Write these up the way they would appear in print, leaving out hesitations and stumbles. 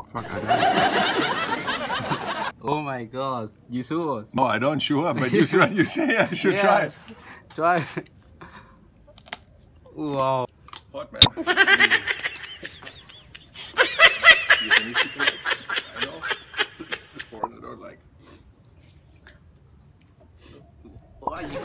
Fuck, I died. Oh my god, you sure? No, I don't sure, but you say I should try it. Try. Wow. Hot, man. You can eat it. I know. Foreign, I don't like. Why you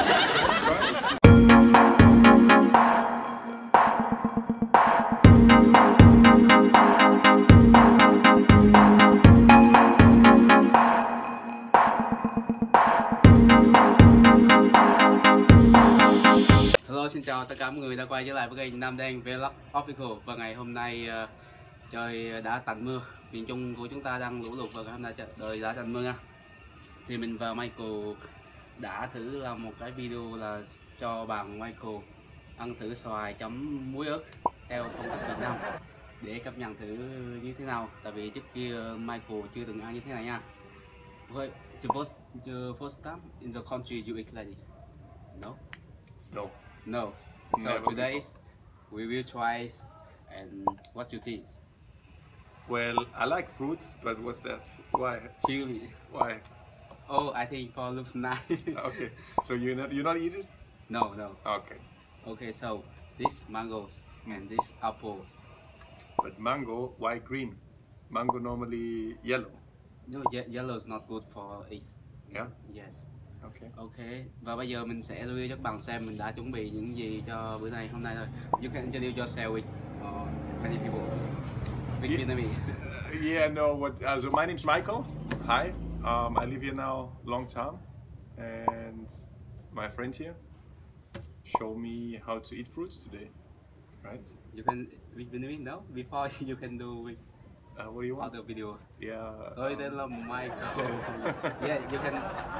Hello, xin chào tất cả mọi người đã quay trở lại với kênh Nam Đen Vlog Official. Và ngày hôm nay trời đã tạnh mưa, miền Trung của chúng ta đang lũ lụt và ngày hôm nay trời đã tạnh mưa nha. Thì mình và Michael đã thử làm một cái video là cho bạn Michael ăn thử xoài chấm muối ớt theo phong cách Việt Nam để cảm nhận thử như thế nào. Tại vì trước kia Michael chưa từng ăn như thế này nha. Okay, the first time in the country you eat like this? No? No. No. So Never today we will try, and what you think? Well, I like fruits, but what's that? Why? Chili. Why? Oh, I think for looks nice. Okay. So you're not eat it? No. Okay. Okay, so this mangoes and this apple. But mango, why green? Mango normally yellow. No, yellow is not good for us. Yeah. Yes. Okay. Okay. Và bây giờ mình sẽ review cho các bạn xem mình đã chuẩn bị những gì cho bữa nay hôm nay thôi. You can introduce yourself with many people. With Vietnamese. Yeah. No. What? So my name's Michael. Hi. I live here now long time, and my friend here showed me how to eat fruits today. Right? You can with Vietnamese now. Before you can do with What do you want? other videos. Yeah. Tôi tên là Michael. Yeah, you can.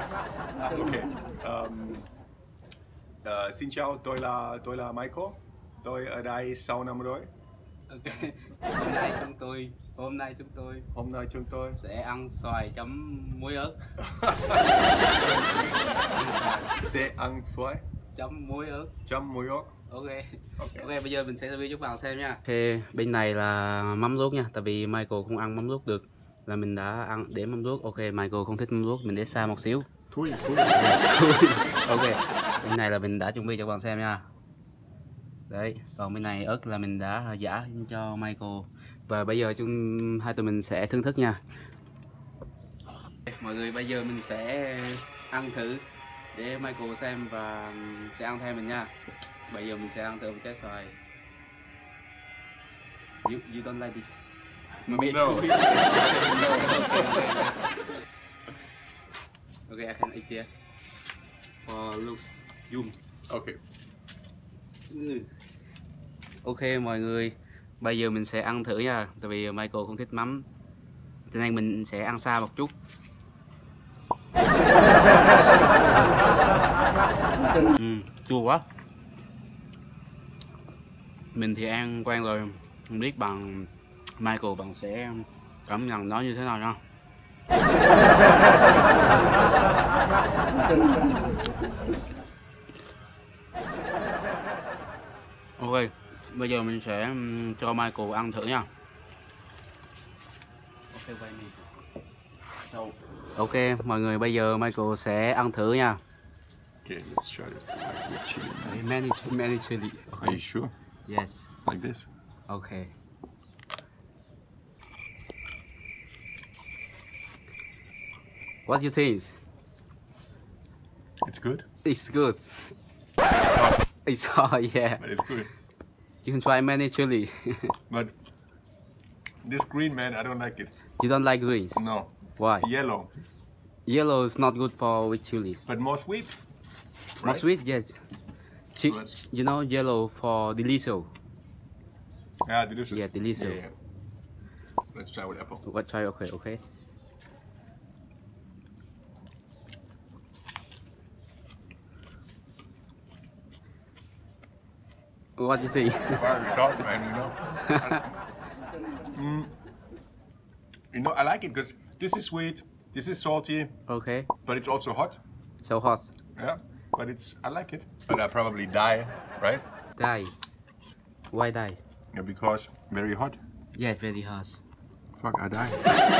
Okay. Xin chào, tôi là Michael. Tôi ở đây 6 năm rồi. Okay. Hôm nay chúng tôi sẽ ăn xoài chấm muối ớt. Sẽ ăn xoài Chấm muối ớt. Ok. Ok, bây giờ mình sẽ review cho các bạn xem nha. Ok, bên này là mắm ruốc nha. Tại vì Michael không ăn mắm ruốc được, là mình đã ăn để mắm ruốc. Ok, Michael không thích mắm ruốc, mình để xa một xíu. Thui. Ok, bên này là mình đã chuẩn bị cho các bạn xem nha. Đấy, còn bên này ớt là mình đã giã cho Michael. Và bây giờ hai tụi mình sẽ thưởng thức nha. Mọi người, bây giờ mình sẽ ăn thử để Michael xem và sẽ ăn theo mình nha. Bây giờ mình sẽ ăn thử một trái xoài. You don't like this? No. Okay, I can eat this. For looks yum. Okay. Ok mọi người, bây giờ mình sẽ ăn thử nha. Tại vì Michael không thích mắm, cho nên mình sẽ ăn xa một chút. Chua quá. Mình thì ăn quen rồi, không biết bằng Michael bạn sẽ cảm nhận nó như thế nào nha. Ok, bây giờ mình sẽ cho Michael ăn thử nha. Ok, mọi người, bây giờ Michael sẽ ăn thử nha. Okay, let's try this with chili. Many chili. Okay. Are you sure? Yes. Like this? Okay. What do you think? It's good. It's good. It's hot, It's hot, yeah. but it's good. You can try many chili. But this green, man, I don't like it. You don't like greens? No. Why? Yellow, Yellow is not good for with chili. but more sweet. More Right? sweet, yes. Let's- You know yellow for delicious. Yeah, delicious. Yeah, delicious. Yeah. Let's try with apple. What try? Okay. What do you think? Fire top, man, you know. You know, I like it because this is sweet, this is salty, Okay. but it's also hot. So hot. Yeah, but I like it. But I probably die, right? Die. Why die? Yeah, because very hot. Yeah, very hot. Fuck, I die.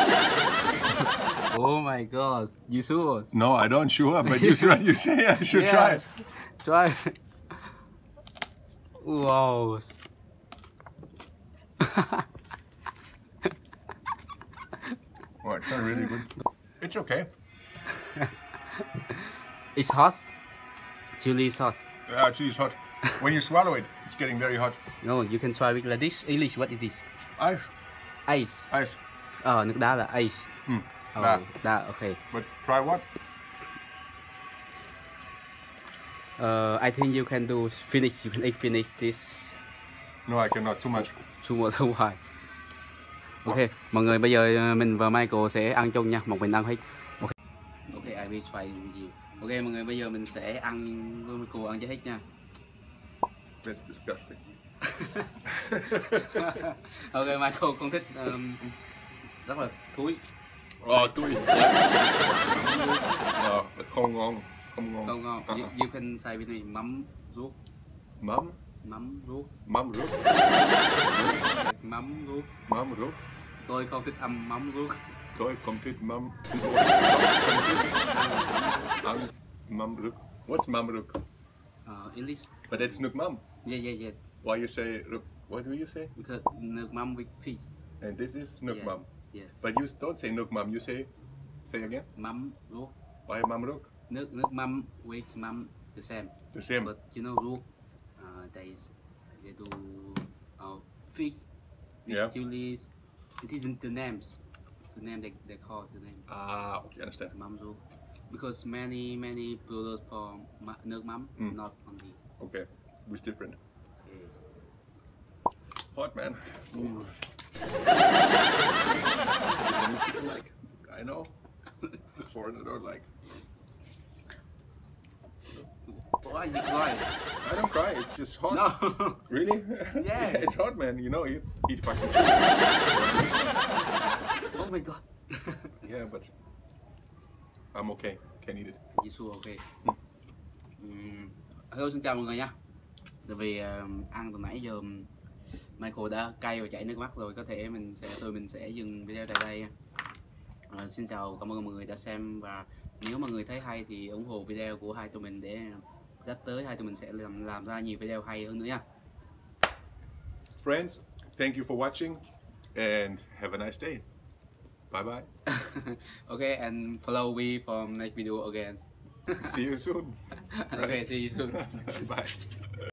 Oh my god, you sure? No, I don't sure, but you say I should try. Try. Wow. Oh, it's not really good. It's okay. It's hot. Chili sauce. Yeah, actually it's hot. When you swallow it, it's getting very hot. No, you can try with like this. English, what is this? Ice. Ice. Ice. Nước đá là ice. Đá. Đá, okay. But try what? I think you can do finish. You can finish this. No, I cannot. Too much. Too much. Ok, mọi người bây giờ mình và Michael sẽ ăn chung nha, một mình ăn hết. Ok, I will try with you. Ok, mọi người bây giờ mình sẽ ăn với Michael ăn cho hết nha. That's disgusting. Ok, Michael con thích rất là thúi. Tui. Không ngon. Không ngon. Không ngon. You can say with me mắm ruốc. Mắm. Mắm ruốc. Mắm ruốc. Mắm ruốc. Mắm ruốc. Tôi không thích ăn mắm ruốc. Tôi không thích mắm. Ăn mắm ruốc. What's mắm ruốc? English. But it's nước mắm. Yeah. Why you say ruốc? What do you say? Because nước mắm with fish. And this is nước Yes. mắm. Yeah. But you don't say nước mắm. You say again. Mắm ruốc. Why mắm ruốc? Nước mắm with mắm the same. The same. But you know ruốc, they do fish, Yeah. chilies. It is the names. The name they call the name. Okay, understand. Mắm ruốc. Because many products for nước mắm, not only. Okay, it's different. Yes. Hot, man. Like, I know. Foreigner don't like. Why you cry? I don't cry. It's just hot. No. Really? Yeah. It's hot, man. You know, eat fucking. Oh my god. Yeah, but I'm okay. Can eat it. You sure okay? Hello, xin chào mọi người nha. Tại vì ăn từ nãy giờ Michael đã cay và chảy nước mắt rồi, có thể tụi mình sẽ dừng video tại đây. Xin chào, cảm ơn mọi người đã xem, và nếu mọi người thấy hay thì ủng hộ video của hai tụi mình để sắp tới hai tụi mình sẽ làm ra nhiều video hay hơn nữa nha. Friends, thank you for watching and have a nice day. Bye bye. Okay, and follow me for next video again. See you soon. Okay, see you soon. Bye.